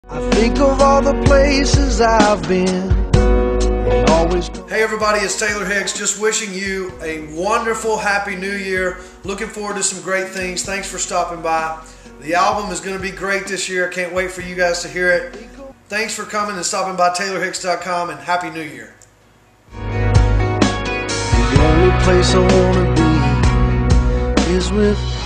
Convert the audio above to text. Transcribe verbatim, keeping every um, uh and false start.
I think of all the places I've been. Always. Hey everybody, it's Taylor Hicks, just wishing you a wonderful, happy new year. Looking forward to some great things. Thanks for stopping by. The album is going to be great this year. I can't wait for you guys to hear it. Thanks for coming and stopping by Taylor Hicks dot com, and Happy New Year. The only place I want to be is with